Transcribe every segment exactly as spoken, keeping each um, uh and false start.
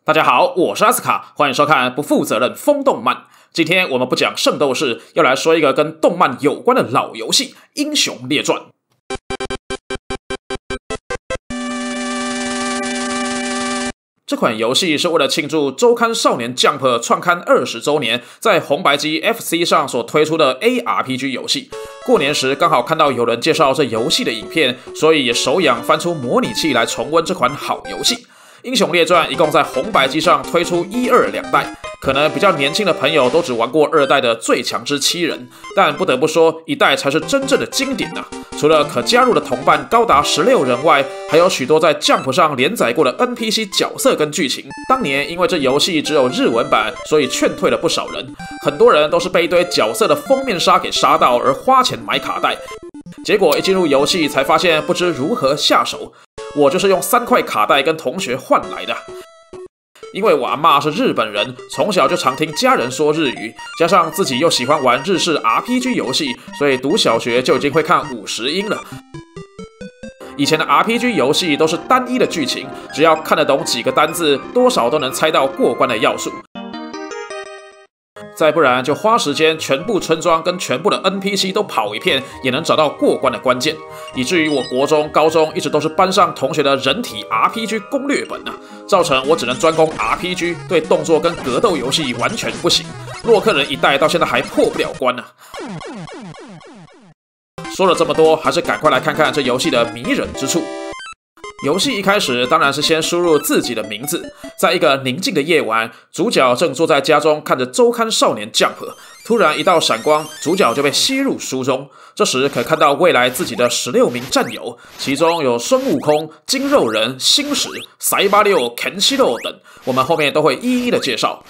大家好，我是阿斯卡，欢迎收看不负责任风动漫。今天我们不讲圣斗士，要来说一个跟动漫有关的老游戏《英雄列传》。这款游戏是为了庆祝周刊少年 Jump 创刊二十周年，在红白机 F C 上所推出的 A R P G 游戏。过年时刚好看到有人介绍这游戏的影片，所以也手痒翻出模拟器来重温这款好游戏。英雄列传一共在红白机上推出一二两代，可能比较年轻的朋友都只玩过二代的最强之七人，但不得不说一代才是真正的经典啊！除了可加入的同伴高达十六人外，还有许多在 Jump 上连载过的 N P C 角色跟剧情。当年因为这游戏只有日文版，所以劝退了不少人，很多人都是被一堆角色的封面杀给杀到而花钱买卡带，结果一进入游戏才发现不知如何下手。我就是用三块卡带跟同学换来的，因为我阿嬷是日本人，从小就常听家人说日语，加上自己又喜欢玩日式 R P G 游戏，所以读小学就已经会看五十音了。以前的 R P G 游戏都是单一的剧情，只要看得懂几个单字，多少都能猜到过关的要素。再不然就花时间全部村庄跟全部的 N P C 都跑一遍，也能找到过关的关键。以至于我国中、高中一直都是班上同学的人体 R P G 攻略本啊，造成我只能专攻 R P G， 对动作跟格斗游戏完全不行。洛克人一代到现在还破不了关呢、啊。说了这么多，还是赶快来看看这游戏的迷人之处。游戏一开始当然是先输入自己的名字，在一个宁静的夜晚，主角正坐在家中看着周刊少年 Jump， 突然一道闪光，主角就被吸入书中。这时可看到未来自己的十六名战友，其中有孙悟空、筋肉人、星矢、塞巴六、肯西肉等，我们后面都会一一的介绍。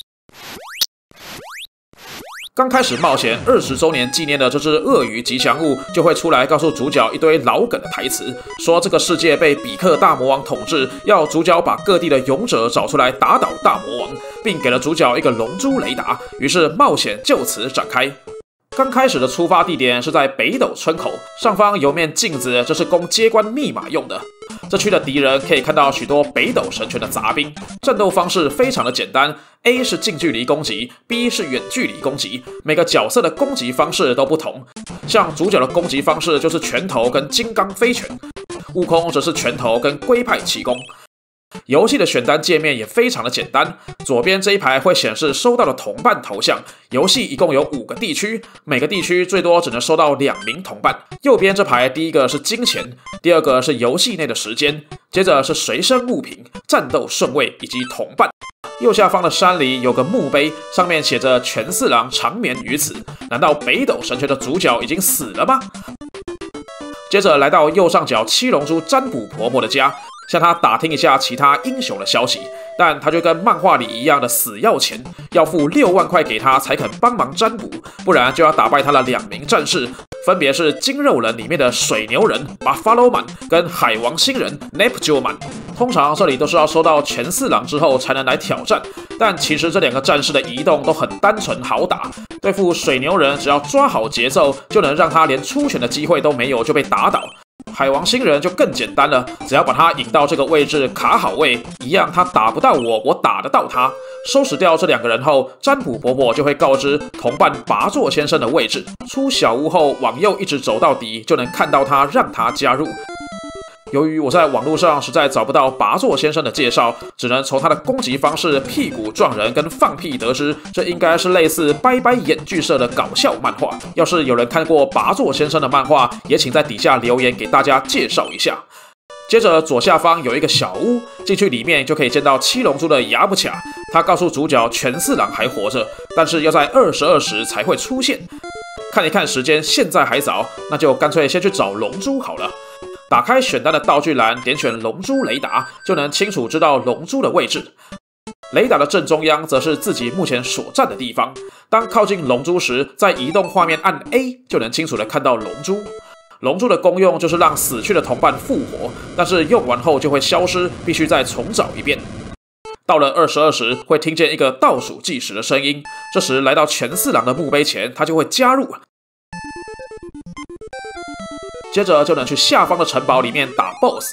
刚开始冒险二十周年纪念的这只鳄鱼吉祥物就会出来告诉主角一堆老梗的台词，说这个世界被比克大魔王统治，要主角把各地的勇者找出来打倒大魔王，并给了主角一个龙珠雷达，于是冒险就此展开。刚开始的出发地点是在北斗村口，上方有面镜子，这是供接关密码用的。这区的敌人可以看到许多北斗神拳的杂兵，战斗方式非常的简单 ，A 是近距离攻击 ，B 是远距离攻击，每个角色的攻击方式都不同。像主角的攻击方式就是拳头跟金刚飞拳，悟空则是拳头跟龟派气功。游戏的选单界面也非常的简单，左边这一排会显示收到的同伴头像，游戏一共有五个地区，每个地区最多只能收到两名同伴。右边这排第一个是金钱，第二个是游戏内的时间，接着是随身物品、战斗顺位以及同伴。右下方的山里有个墓碑，上面写着全四郎长眠于此。难道北斗神拳的主角已经死了吗？接着来到右上角七龙珠占卜婆婆的家，向她打听一下其他英雄的消息，但她就跟漫画里一样的死要钱，要付六万块给她才肯帮忙占卜，不然就要打败她的两名战士，分别是筋肉人里面的水牛人 Buffalo Man 跟海王星人 Neptune Man。通常这里都是要收到全四郎之后才能来挑战，但其实这两个战士的移动都很单纯好打。对付水牛人，只要抓好节奏，就能让他连出拳的机会都没有就被打倒。海王星人就更简单了，只要把他引到这个位置卡好位，一样他打不到我，我打得到他。收拾掉这两个人后，占卜婆婆就会告知同伴拔座先生的位置，出小屋后往右一直走到底，就能看到他，让他加入。由于我在网络上实在找不到拔座先生的介绍，只能从他的攻击方式屁股撞人跟放屁得知，这应该是类似拜拜演剧社的搞笑漫画。要是有人看过拔座先生的漫画，也请在底下留言给大家介绍一下。接着左下方有一个小屋，进去里面就可以见到七龙珠的雅布卡，他告诉主角全四郎还活着，但是要在二十二时才会出现。看一看时间，现在还早，那就干脆先去找龙珠好了。打开选单的道具栏，点选龙珠雷达，就能清楚知道龙珠的位置。雷达的正中央则是自己目前所站的地方。当靠近龙珠时，在移动画面按 A 就能清楚的看到龙珠。龙珠的功用就是让死去的同伴复活，但是用完后就会消失，必须再重找一遍。到了二十二时，会听见一个倒数计时的声音，这时来到全四郎的墓碑前，他就会加入。接着就能去下方的城堡里面打 B O S S，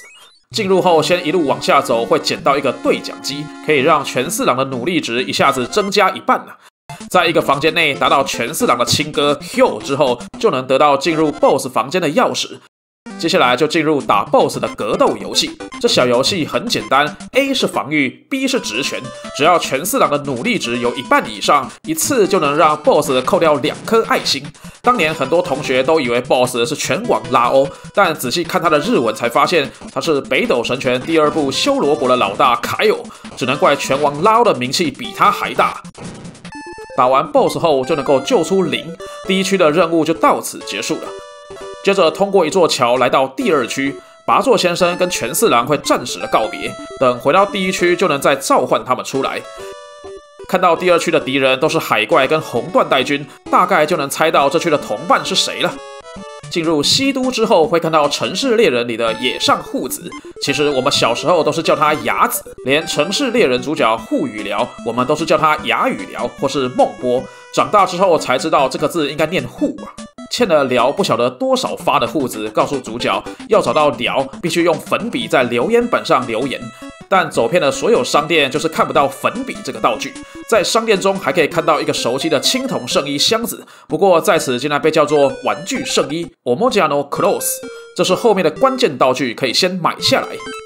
进入后先一路往下走，会捡到一个对讲机，可以让全四郎的努力值一下子增加一半了。在一个房间内达到全四郎的亲哥 Hyo 之后，就能得到进入 B O S S 房间的钥匙。接下来就进入打 B O S S 的格斗游戏。这小游戏很简单 ，A 是防御 ，B 是直拳。只要全四郎的努力值有一半以上，一次就能让 B O S S 扣掉两颗爱心。当年很多同学都以为 B O S S 是拳王拉欧，但仔细看他的日文才发现他是北斗神拳第二部修罗国的老大凯友，只能怪拳王拉欧的名气比他还大。打完 B O S S 后就能够救出零，第一区的任务就到此结束了。接着通过一座桥来到第二区，拔座先生跟全四郎会暂时的告别，等回到第一区就能再召唤他们出来。看到第二区的敌人都是海怪跟红缎带军，大概就能猜到这区的同伴是谁了。进入西都之后，会看到《城市猎人》里的野上护子，其实我们小时候都是叫他雅子，连《城市猎人》主角护羽辽，我们都是叫他雅羽辽或是孟波。长大之后才知道这个字应该念护啊。欠了辽不晓得多少发的护子，告诉主角要找到辽，必须用粉笔在留言板上留言。但走遍了所有商店，就是看不到粉笔这个道具。在商店中还可以看到一个熟悉的青铜圣衣箱子，不过在此竟然被叫做玩具圣衣 Omojano Clothes， 这是后面的关键道具，可以先买下来。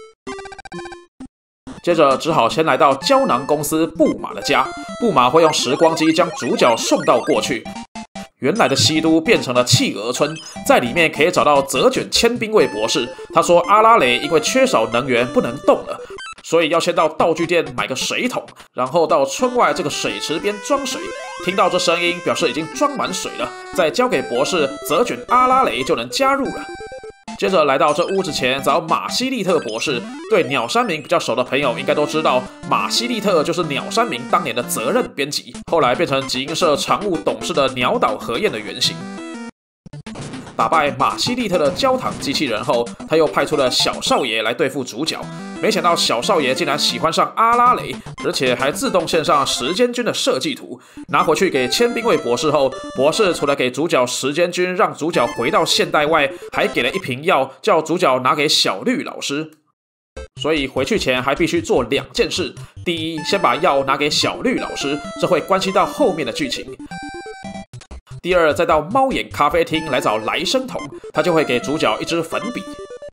接着只好先来到胶囊公司布马的家，布马会用时光机将主角送到过去。原来的西都变成了企鹅村，在里面可以找到泽卷千兵卫博士。他说阿拉蕾因为缺少能源不能动了，所以要先到道具店买个水桶，然后到村外这个水池边装水。听到这声音，表示已经装满水了，再交给博士，泽卷阿拉蕾就能加入了。接着来到这屋子前找马西利特博士，对鸟山明比较熟的朋友应该都知道，马西利特就是鸟山明当年的责任编辑，后来变成集英社常务董事的鸟岛和彦的原型。打败马西利特的焦糖机器人后，他又派出了小少爷来对付主角。没想到小少爷竟然喜欢上阿拉蕾，而且还自动献上时间君的设计图，拿回去给千兵卫博士后，博士除了给主角时间君让主角回到现代外，还给了一瓶药，叫主角拿给小绿老师。所以回去前还必须做两件事：第一，先把药拿给小绿老师，这会关系到后面的剧情；第二，再到猫眼咖啡厅来找来生瞳，他就会给主角一支粉笔。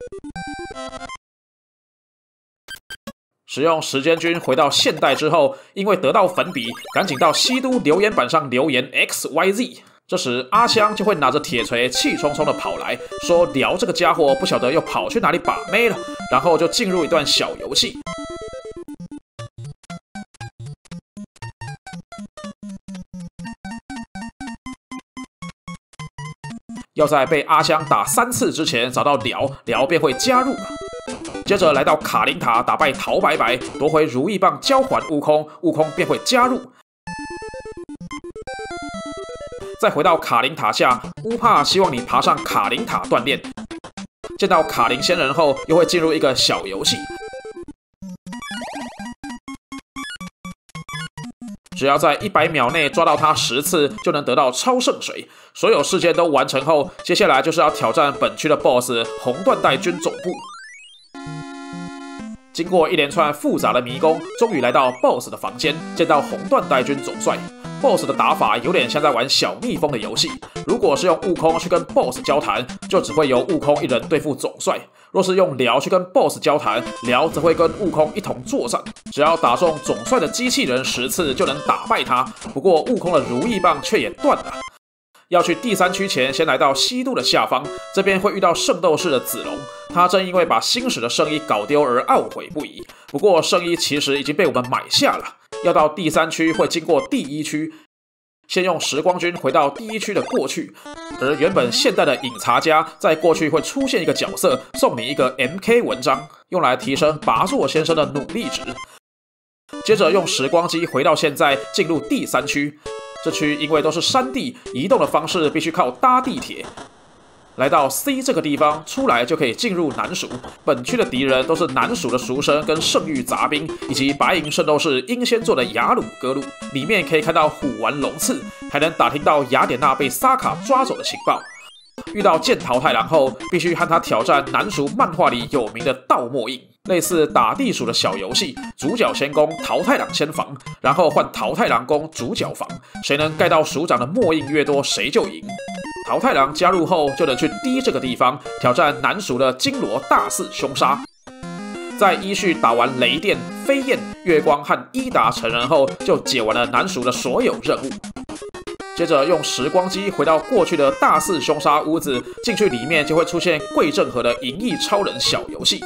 使用时间君回到现代之后，因为得到粉笔，赶紧到西都留言板上留言 X Y Z。这时阿香就会拿着铁锤气冲冲的跑来说，辽这个家伙不晓得又跑去哪里把妹了，然后就进入一段小游戏。要在被阿香打三次之前找到辽，辽便会加入了。接着来到卡林塔，打败陶白白，夺回如意棒交还悟空，悟空便会加入。再回到卡林塔下，乌帕希望你爬上卡林塔锻炼。见到卡林仙人后，又会进入一个小游戏。只要在一百秒内抓到他十次，就能得到超圣水。所有事件都完成后，接下来就是要挑战本区的 B O S S 红缎带军总部。经过一连串复杂的迷宫，终于来到 B O S S 的房间，见到红缎带军总帅。B O S S 的打法有点像在玩小蜜蜂的游戏，如果是用悟空去跟 B O S S 交谈，就只会由悟空一人对付总帅；若是用辽去跟 B O S S 交谈，辽则会跟悟空一同作战。只要打中总帅的机器人十次，就能打败他。不过悟空的如意棒却也断了。要去第三区前，先来到西都的下方，这边会遇到圣斗士的子龙，他正因为把星矢的圣衣搞丢而懊悔不已。不过圣衣其实已经被我们买下了。要到第三区会经过第一区，先用时光君回到第一区的过去，而原本现代的饮茶家在过去会出现一个角色，送你一个 M K 文章，用来提升拔座先生的努力值。接着用时光机回到现在，进入第三区。这区因为都是山地，移动的方式必须靠搭地铁。来到 C 这个地方，出来就可以进入南蜀。本区的敌人都是南蜀的蜀神跟圣域杂兵，以及白银圣斗士英仙座的雅鲁哥路。里面可以看到虎丸龙次，还能打听到雅典娜被萨卡抓走的情报。 遇到剑桃太郎后，必须和他挑战南蜀漫画里有名的盗墨印，类似打地鼠的小游戏。主角先攻，桃太郎先防，然后换桃太郎攻主角防，谁能盖到署长的墨印越多，谁就赢。桃太郎加入后，就能去 D 这个地方挑战南蜀的金罗大肆凶杀。在依序打完雷电、飞燕、月光和伊达成人后，就解完了南蜀的所有任务。接着用时光机回到过去的大肆凶杀屋子，进去里面就会出现桂正和的银翼超人小游戏。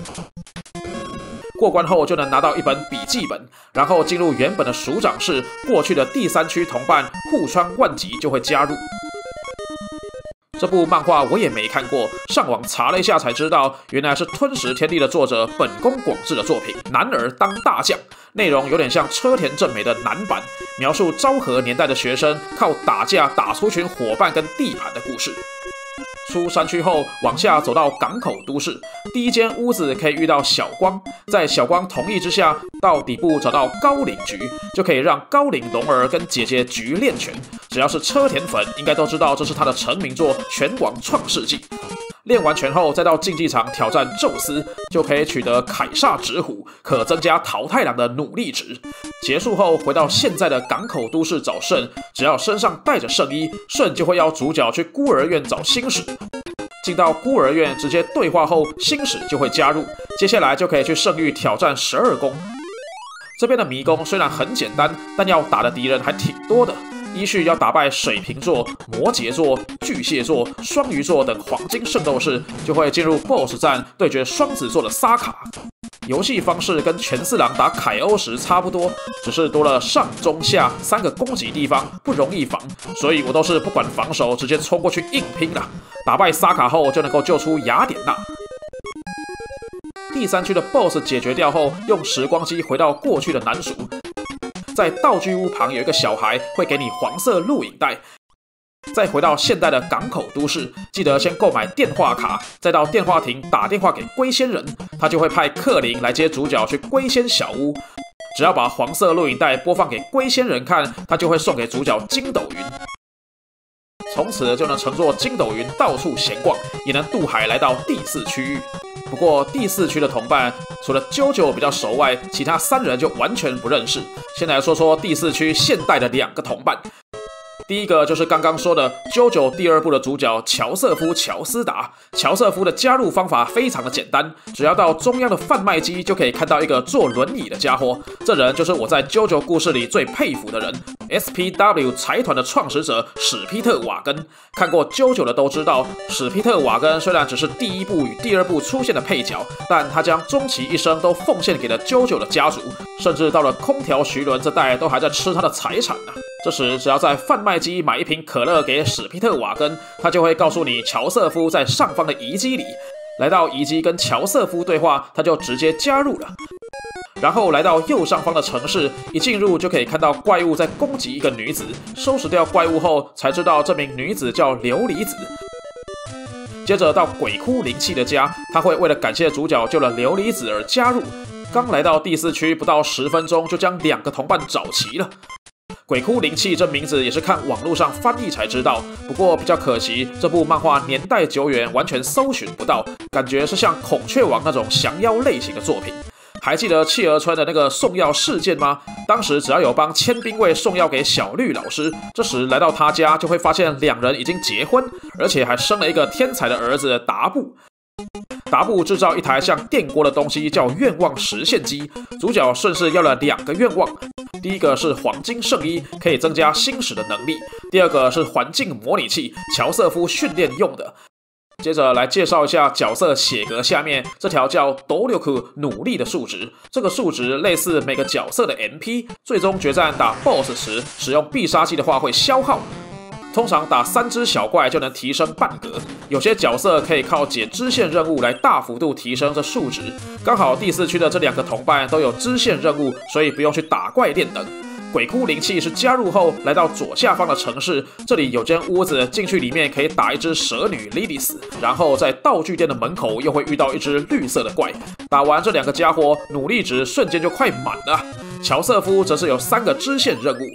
过关后就能拿到一本笔记本，然后进入原本的署长室，过去的第三区同伴户川万吉就会加入。这部漫画我也没看过，上网查了一下才知道，原来是吞食天地的作者本宫广志的作品《男儿当大将》，内容有点像车田正美的男版，描述昭和年代的学生靠打架打出群伙伴跟地盘的故事。出山区后，往下走到港口都市，第一间屋子可以遇到小光，在小光同意之下，到底部找到高岭菊，就可以让高岭龙儿跟姐姐菊练拳。只要是车田粉，应该都知道这是他的成名作《拳王创世纪》。练完拳后，再到竞技场挑战宙斯，就可以取得凯撒指虎，可增加桃太郎的努力值。结束后，回到现在的港口都市找舜，只要身上带着圣衣，舜就会要主角去孤儿院找星矢。进到孤儿院，直接对话后，星矢就会加入。接下来就可以去圣域挑战十二宫。这边的迷宫虽然很简单，但要打的敌人还挺多的。依序要打败水瓶座、摩羯座、巨蟹座、双鱼座等黄金圣斗士，就会进入 B O S S 战对决双子座的萨卡。游戏方式跟全四郎打凯欧时差不多，只是多了上中下三个攻击地方，不容易防，所以我都是不管防守，直接冲过去硬拼了。打败萨卡后，就能够救出雅典娜。第三区的 B O S S 解决掉后，用时光机回到过去的南蜀。在道具屋旁有一个小孩会给你黄色录影带，再回到现代的港口都市，记得先购买电话卡，再到电话亭打电话给龟仙人，他就会派克林来接主角去龟仙小屋。只要把黄色录影带播放给龟仙人看，他就会送给主角筋斗云。从此就能乘坐筋斗云到处闲逛，也能渡海来到第四区域。不过第四区的同伴除了JoJo比较熟外，其他三人就完全不认识。先来说说第四区现代的两个同伴。第一个就是刚刚说的 JoJo 第二部的主角乔瑟夫·乔斯达。乔瑟夫的加入方法非常的简单，只要到中央的贩卖机就可以看到一个坐轮椅的家伙，这人就是我在 JoJo 故事里最佩服的人 ，S P W 财团的创始者史皮特·瓦根。看过 JoJo 的都知道，史皮特·瓦根虽然只是第一部与第二部出现的配角，但他将终其一生都奉献给了 JoJo 的家族，甚至到了空条徐伦这代都还在吃他的财产呢、啊。这时，只要在贩卖机买一瓶可乐给史皮特·瓦根，他就会告诉你乔瑟夫在上方的遗迹里。来到遗迹跟乔瑟夫对话，他就直接加入了。然后来到右上方的城市，一进入就可以看到怪物在攻击一个女子，收拾掉怪物后才知道这名女子叫琉璃子。接着到鬼哭灵气的家，他会为了感谢主角救了琉璃子而加入。刚来到第四区不到十分钟，就将两个同伴找齐了。鬼哭灵气这名字也是看网络上翻译才知道，不过比较可惜，这部漫画年代久远，完全搜寻不到，感觉是像孔雀王那种降妖类型的作品。还记得企鹅村的那个送药事件吗？当时只要有帮千兵卫送药给小绿老师，这时来到他家就会发现两人已经结婚，而且还生了一个天才的儿子达布。达布制造一台像电锅的东西，叫愿望实现机。主角顺势要了两个愿望，第一个是黄金圣衣，可以增加星矢的能力；第二个是环境模拟器，乔瑟夫训练用的。接着来介绍一下角色血格下面这条叫努力努力的数值，这个数值类似每个角色的 M P， 最终决战打 B O S S 时使用必杀技的话会消耗。通常打三只小怪就能提升半格，有些角色可以靠解支线任务来大幅度提升这数值。刚好第四区的这两个同伴都有支线任务，所以不用去打怪练等。鬼哭灵气是加入后来到左下方的城市，这里有间屋子，进去里面可以打一只蛇女莉莉丝，然后在道具店的门口又会遇到一只绿色的怪。打完这两个家伙，努力值瞬间就快满了。乔瑟夫则是有三个支线任务。第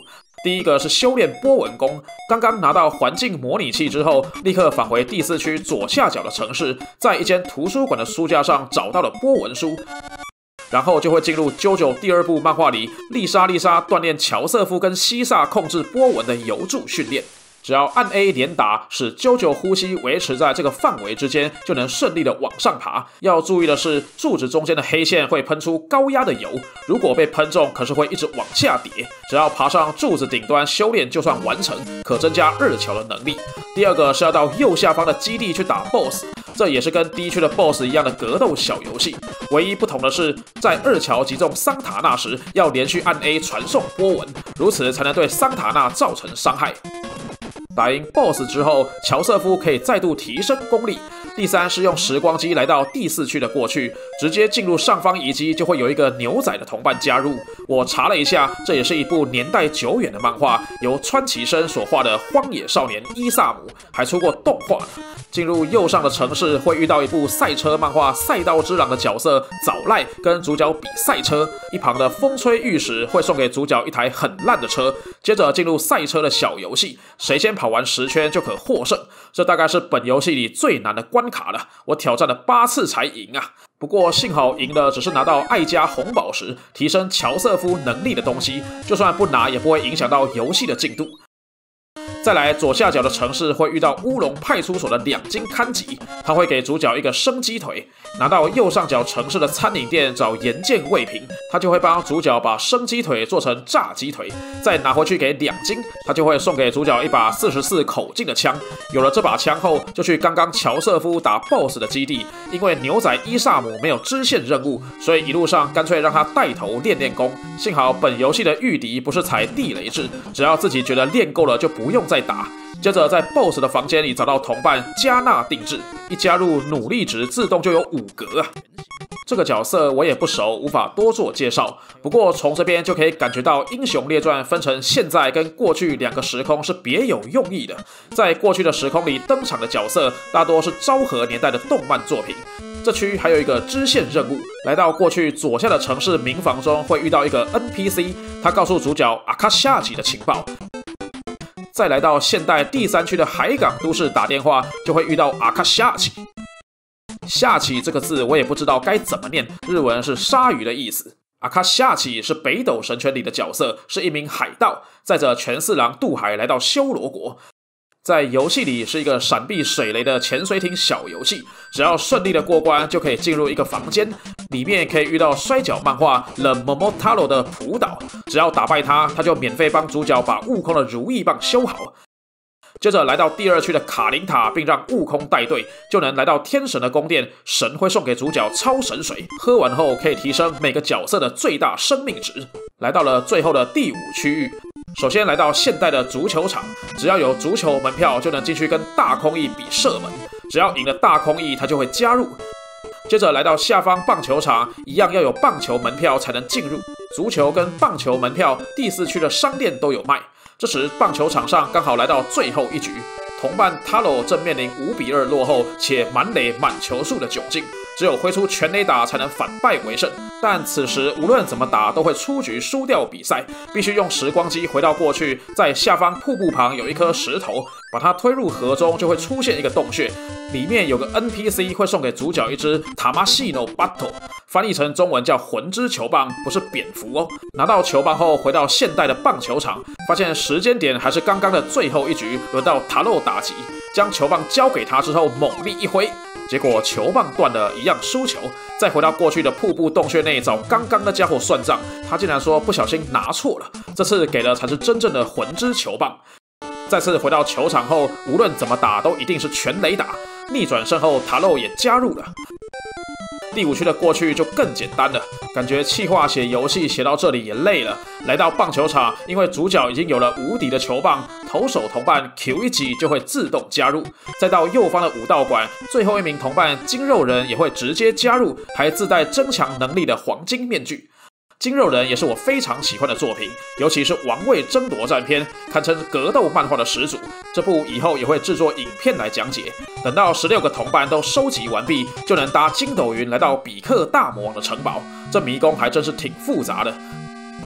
第一个是修炼波纹功，刚刚拿到环境模拟器之后，立刻返回第四区左下角的城市，在一间图书馆的书架上找到了波纹书。然后就会进入 JoJo 第二部漫画里，丽莎丽莎锻炼乔瑟夫跟西萨控制波纹的游柱训练。只要按 A 连打，使 JoJo 呼吸维持在这个范围之间，就能顺利的往上爬。要注意的是，柱子中间的黑线会喷出高压的油，如果被喷中，可是会一直往下跌。只要爬上柱子顶端修炼，就算完成，可增加二乔的能力。第二个是要到右下方的基地去打 B O S S。这也是跟第一区的 B O S S 一样的格斗小游戏，唯一不同的是，在二乔击中桑塔纳时，要连续按 A 传送波纹，如此才能对桑塔纳造成伤害。打赢 B O S S 之后，乔瑟夫可以再度提升功力。第三是用时光机来到第四区的过去，直接进入上方遗迹，就会有一个牛仔的同伴加入。我查了一下，这也是一部年代久远的漫画，由川崎生所画的荒野少年伊萨姆，还出过动画呢。进入右上的城市，会遇到一部赛车漫画《赛道之狼》的角色早濑跟主角比赛车，一旁的风吹玉石会送给主角一台很烂的车。接着进入赛车的小游戏，谁先跑完十圈就可获胜。这大概是本游戏里最难的关卡了，我挑战了八次才赢啊！不过幸好赢的只是拿到艾加红宝石，提升乔瑟夫能力的东西，就算不拿也不会影响到游戏的进度。再来，左下角的城市会遇到乌龙派出所的两金看吉，他会给主角一个生鸡腿。拿到右上角城市的餐饮店找岩见未平，他就会帮主角把生鸡腿做成炸鸡腿，再拿回去给两金，他就会送给主角一把四十四口径的枪。有了这把枪后，就去刚刚乔瑟夫打 B O S S 的基地。因为牛仔伊萨姆没有支线任务，所以一路上干脆让他带头练练功。幸好本游戏的御敌不是采地雷制，只要自己觉得练够了就不用再打。接着在 B O S S 的房间里找到同伴加纳定制，一加入努力值自动就有五格啊。这个角色我也不熟，无法多做介绍。不过从这边就可以感觉到《英雄列传》分成现在跟过去两个时空是别有用意的。在过去的时空里登场的角色大多是昭和年代的动漫作品。这区还有一个支线任务，来到过去左下的城市民房中会遇到一个 N P C， 他告诉主角阿卡夏吉的情报。再来到现代第三区的海港都市打电话，就会遇到阿卡夏奇。夏奇这个字我也不知道该怎么念，日文是鲨鱼的意思。阿卡夏奇是北斗神拳里的角色，是一名海盗，载着全四郎渡海来到修罗国。在游戏里是一个闪避水雷的潜水艇小游戏，只要顺利的过关就可以进入一个房间，里面可以遇到摔角漫画 The Momotaro 的浦岛，只要打败他，他就免费帮主角把悟空的如意棒修好。接着来到第二区的卡林塔，并让悟空带队，就能来到天神的宫殿，神会送给主角超神水，喝完后可以提升每个角色的最大生命值。来到了最后的第五区域，首先来到现代的足球场，只要有足球门票就能进去跟大空翼比射门，只要赢了大空翼他就会加入。接着来到下方棒球场，一样要有棒球门票才能进入。足球跟棒球门票第四区的商店都有卖。这时棒球场上刚好来到最后一局，同伴 Taro 正面临五比二落后且满垒满球数的窘境，只有挥出全垒打才能反败为胜。但此时无论怎么打都会出局输掉比赛，必须用时光机回到过去，在下方瀑布旁有一颗石头，把它推入河中就会出现一个洞穴，里面有个 N P C 会送给主角一只 Tamashino Battle， 翻译成中文叫魂之球棒，不是蝙蝠哦。拿到球棒后回到现代的棒球场，发现时间点还是刚刚的最后一局，轮到塔洛打击，将球棒交给他之后猛力一挥，结果球棒断了，一样输球。再回到过去的瀑布洞穴内找刚刚的家伙算账，他竟然说不小心拿错了，这次给的才是真正的魂之球棒。再次回到球场后，无论怎么打都一定是全垒打。逆转胜后，塔洛也加入了。第五区的过去就更简单了，感觉企划写游戏写到这里也累了。来到棒球场，因为主角已经有了无敌的球棒，投手同伴 Q 一级就会自动加入。再到右方的武道馆，最后一名同伴筋肉人也会直接加入，还自带增强能力的黄金面具。筋肉人也是我非常喜欢的作品，尤其是王位争夺战篇，堪称格斗漫画的始祖。这部以后也会制作影片来讲解。等到十六个同伴都收集完毕，就能搭筋斗云来到比克大魔王的城堡。这迷宫还真是挺复杂的。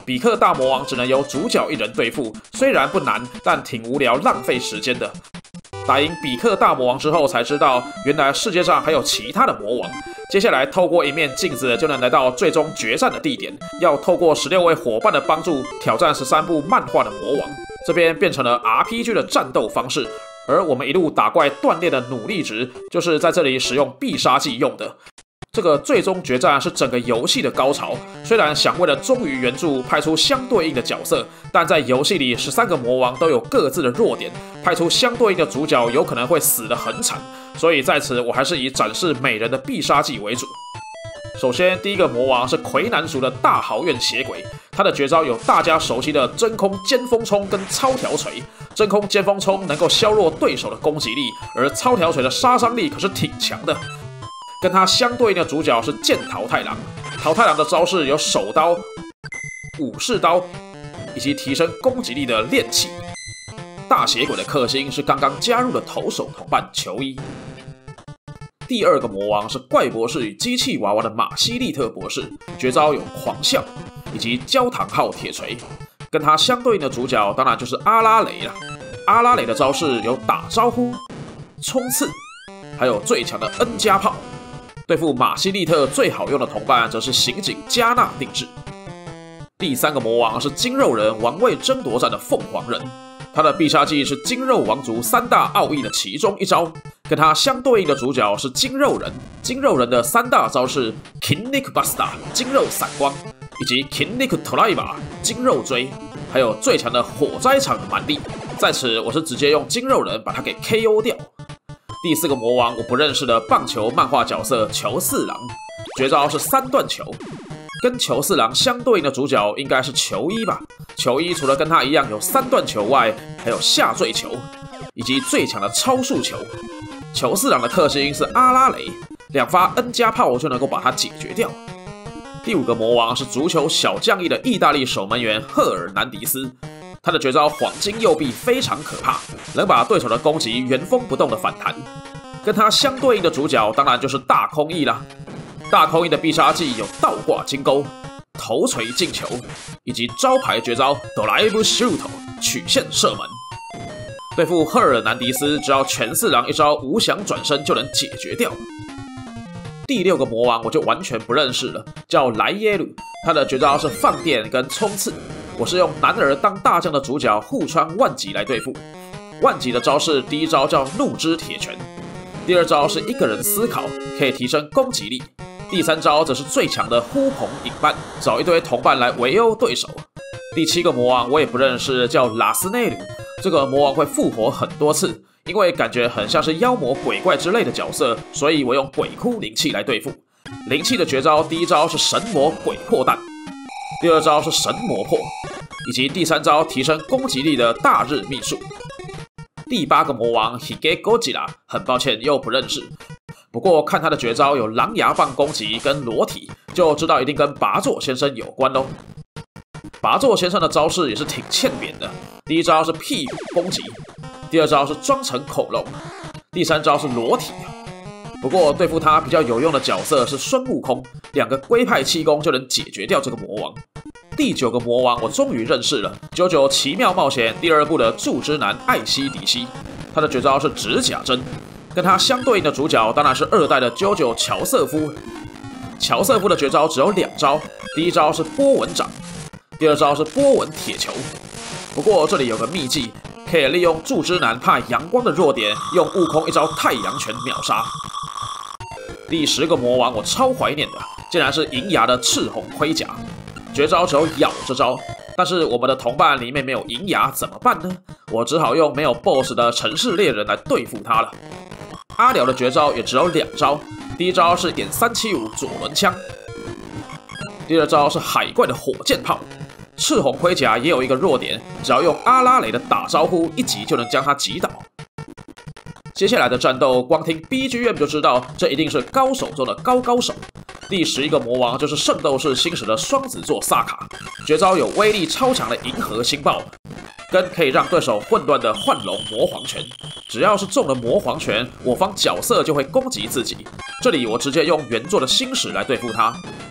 比克大魔王只能由主角一人对付，虽然不难，但挺无聊、浪费时间的。打赢比克大魔王之后，才知道原来世界上还有其他的魔王。接下来透过一面镜子就能来到最终决战的地点，要透过十六位伙伴的帮助挑战十三部漫画的魔王。这边变成了 R P G 的战斗方式，而我们一路打怪锻炼的努力值，就是在这里使用必杀技用的。这个最终决战是整个游戏的高潮，虽然想为了忠于原著派出相对应的角色，但在游戏里十三个魔王都有各自的弱点，派出相对应的主角有可能会死得很惨，所以在此我还是以展示美人的必杀技为主。首先，第一个魔王是魁南族的大豪院血鬼，他的绝招有大家熟悉的真空尖锋冲跟超条锤。真空尖锋冲能够削弱对手的攻击力，而超条锤的杀伤力可是挺强的。跟他相对应的主角是剑桃太郎，桃太郎的招式有手刀、武士刀，以及提升攻击力的炼器。大血鬼的克星是刚刚加入的投手同伴球衣。第二个魔王是怪博士与机器娃娃的马西利特博士，绝招有狂笑以及焦糖号铁锤。跟他相对应的主角当然就是阿拉蕾了。阿拉蕾的招式有打招呼、冲刺，还有最强的 N 加炮。对付马西利特最好用的同伴则是刑警加纳定制。第三个魔王是金肉人王位争夺战的凤凰人，他的必杀技是金肉王族三大奥义的其中一招。跟他相对应的主角是金肉人，金肉人的三大招式 Kinnick Buster 金肉闪光，以及 Kinnick Tolaiba 金肉锥，还有最强的火灾场的蛮力。在此我是直接用金肉人把他给 K O 掉。第四个魔王我不认识的棒球漫画角色球四郎，绝招是三段球。跟球四郎相对应的主角应该是球一吧？球一除了跟他一样有三段球外，还有下坠球，以及最强的超速球。球四郎的克星是阿拉蕾，两发 N 加炮就能够把它解决掉。第五个魔王是足球小将翼的意大利守门员赫尔南迪斯。他的绝招黄金右臂非常可怕，能把对手的攻击原封不动的反弹。跟他相对应的主角当然就是大空翼啦。大空翼的必杀技有倒挂金钩、头锤进球，以及招牌绝招 Drive Shoot 曲线射门。对付赫尔南迪斯，只要全四郎一招无响转身就能解决掉。第六个魔王我就完全不认识了，叫莱耶鲁，他的绝招是放电跟冲刺。我是用男儿当大将的主角户川万吉来对付。万吉的招式第一招叫怒之铁拳，第二招是一个人思考，可以提升攻击力，第三招则是最强的呼朋引伴，找一堆同伴来围殴对手。第七个魔王我也不认识，叫拉斯内鲁，这个魔王会复活很多次，因为感觉很像是妖魔鬼怪之类的角色，所以我用鬼哭灵气来对付。灵气的绝招第一招是神魔鬼破弹，第二招是神魔破，以及第三招提升攻击力的大日秘术。第八个魔王 Hige Gojira 很抱歉又不认识，不过看他的绝招有狼牙棒攻击跟裸体，就知道一定跟拔座先生有关咯。拔座先生的招式也是挺欠扁的，第一招是屁股攻击，第二招是装成恐龙，第三招是裸体。不过对付他比较有用的角色是孙悟空，两个龟派气功就能解决掉这个魔王。第九个魔王我终于认识了，《九九奇妙冒险》第二部的柱之男艾希迪西，他的绝招是指甲针。跟他相对应的主角当然是二代的九九乔瑟夫。乔瑟夫的绝招只有两招，第一招是波纹掌，第二招是波纹铁球。不过这里有个秘技，可以利用柱之男怕阳光的弱点，用悟空一招太阳拳秒杀。第十个魔王我超怀念的，竟然是银牙的赤红盔甲，绝招只有咬这招，但是我们的同伴里面没有银牙怎么办呢？我只好用没有 B O S S 的城市猎人来对付他了。阿辽的绝招也只有两招，第一招是点三七五左轮枪，第二招是海怪的火箭炮。赤红盔甲也有一个弱点，只要用阿拉蕾的打招呼一击就能将他击倒。接下来的战斗，光听 B G M 就知道，这一定是高手中的高高手。第十一个魔王就是圣斗士星矢的双子座萨卡，绝招有威力超强的银河星爆，跟可以让对手混乱的幻龙魔皇拳。只要是中了魔皇拳，我方角色就会攻击自己。这里我直接用原作的星矢来对付他。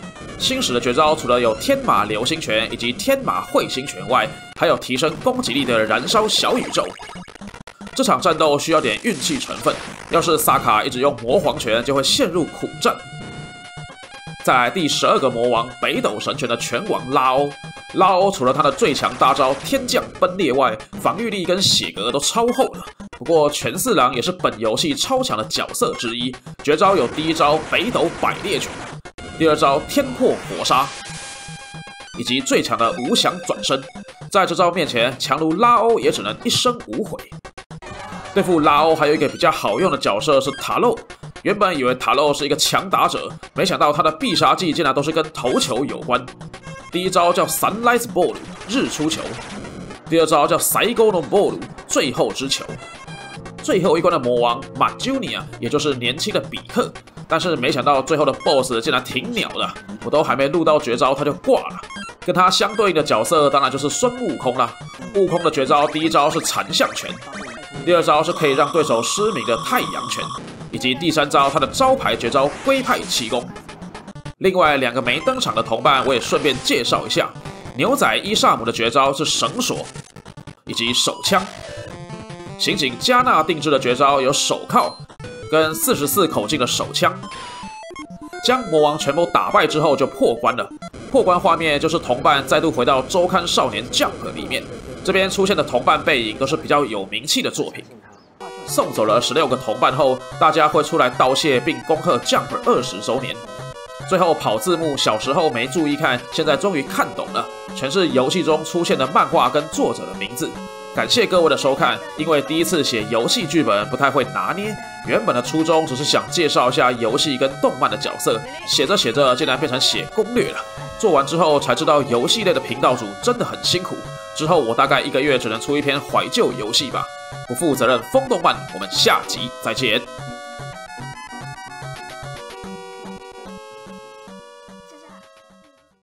新使的绝招除了有天马流星拳以及天马彗星拳外，还有提升攻击力的燃烧小宇宙。这场战斗需要点运气成分，要是萨卡一直用魔皇拳，就会陷入苦战。再来第十二个魔王北斗神拳的拳王拉欧，拉欧除了他的最强大招天降崩裂外，防御力跟血格都超厚了。不过拳四郎也是本游戏超强的角色之一，绝招有第一招北斗百裂拳，第二招天破火杀，以及最强的无响转身。在这招面前，强如拉欧也只能一生无悔。对付拉欧还有一个比较好用的角色是塔漏。原本以为塔漏是一个强打者，没想到他的必杀技竟然都是跟投球有关。第一招叫 Sunrise Ball 日出球，第二招叫 Saigono Ball 最后之球。最后一关的魔王马 Junior 也就是年轻的比克，但是没想到最后的 B O S S 竟然挺鸟的，我都还没录到绝招他就挂了。跟他相对应的角色当然就是孙悟空啦。悟空的绝招第一招是残像拳，第二招是可以让对手失明的太阳拳，以及第三招他的招牌绝招龟派气功。另外两个没登场的同伴我也顺便介绍一下，牛仔伊萨姆的绝招是绳索以及手枪，刑警加纳定制的绝招有手铐跟四十四口径的手枪。将魔王全部打败之后就破关了，破关画面就是同伴再度回到周刊少年 Jump 里面，这边出现的同伴背影都是比较有名气的作品。送走了十六个同伴后，大家会出来道谢并恭贺 Jump 二十周年。最后跑字幕，小时候没注意看，现在终于看懂了，全是游戏中出现的漫画跟作者的名字。感谢各位的收看，因为第一次写游戏剧本不太会拿捏，原本的初衷只是想介绍一下游戏跟动漫的角色，写着写着竟然变成写攻略了。做完之后才知道游戏类的频道主真的很辛苦，之后我大概一个月只能出一篇怀旧游戏吧。不负责任疯动漫，我们下集再见。